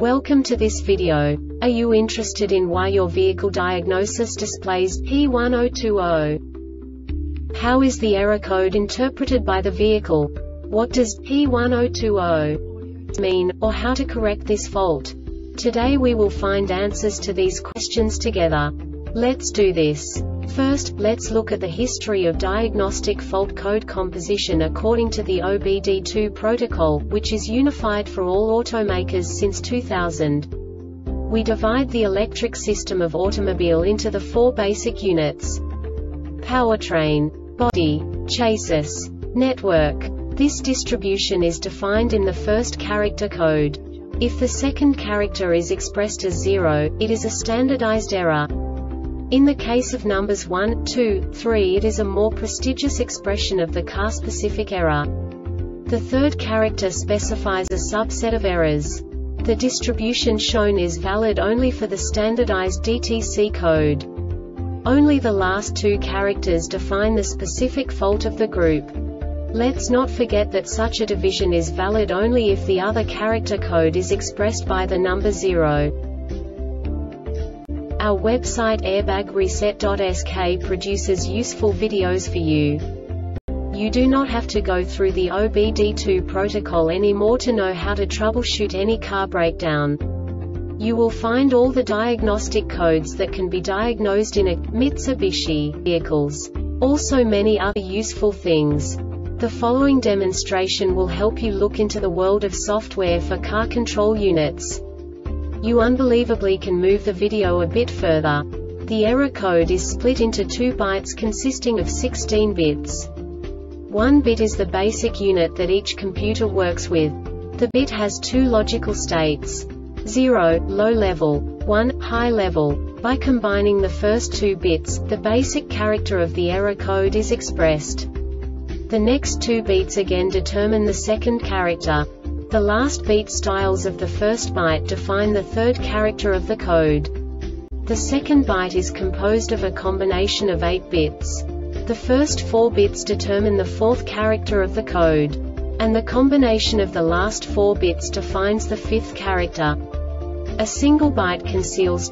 Welcome to this video. Are you interested in why your vehicle diagnosis displays P1020? How is the error code interpreted by the vehicle? What does P1020 mean, or how to correct this fault? Today we will find answers to these questions together. Let's do this. First, let's look at the history of diagnostic fault code composition according to the OBD2 protocol, which is unified for all automakers since 2000. We divide the electric system of automobile into the four basic units: powertrain, body, chassis, network. This distribution is defined in the first character code. If the second character is expressed as 0, it is a standardized error. In the case of numbers 1, 2, 3, it is a more prestigious expression of the car-specific error. The third character specifies a subset of errors. The distribution shown is valid only for the standardized DTC code. Only the last two characters define the specific fault of the group. Let's not forget that such a division is valid only if the other character code is expressed by the number 0. Our website airbagreset.sk produces useful videos for you. You do not have to go through the OBD2 protocol anymore to know how to troubleshoot any car breakdown. You will find all the diagnostic codes that can be diagnosed in a Mitsubishi vehicles. Also many other useful things. The following demonstration will help you look into the world of software for car control units. You unbelievably can move the video a bit further. The error code is split into 2 bytes consisting of 16 bits. 1 bit is the basic unit that each computer works with. The bit has 2 logical states: 0, low level, 1, high level. By combining the first 2 bits, the basic character of the error code is expressed. The next 2 beats again determine the second character. The last beat styles of the first byte define the third character of the code. The second byte is composed of a combination of 8 bits. The first 4 bits determine the fourth character of the code. And the combination of the last 4 bits defines the fifth character. A single byte conceals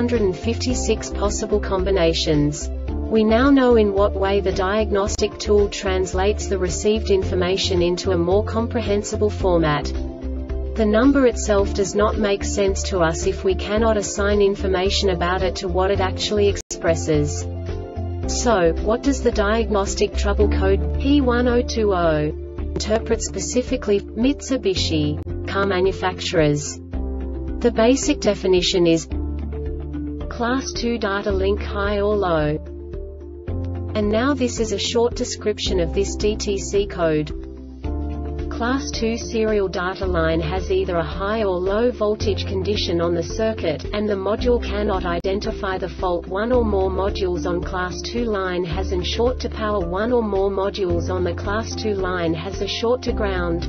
256 possible combinations. We now know in what way the diagnostic tool translates the received information into a more comprehensible format. The number itself does not make sense to us if we cannot assign information about it to what it actually expresses. So, what does the diagnostic trouble code P1020 interpret specifically for Mitsubishi car manufacturers? The basic definition is Class 2 data link high or low. And now this is a short description of this DTC code. Class 2 serial data line has either a high or low voltage condition on the circuit, and the module cannot identify the fault. One or more modules on Class 2 line has an short to power. One or more modules on the Class 2 line has a short to ground.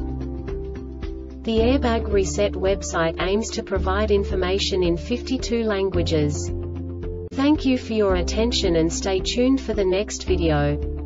The Airbag Reset website aims to provide information in 52 languages. Thank you for your attention and stay tuned for the next video.